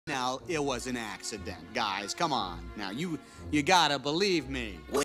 Now, it was an accident, guys. Come on. Now, you gotta believe me.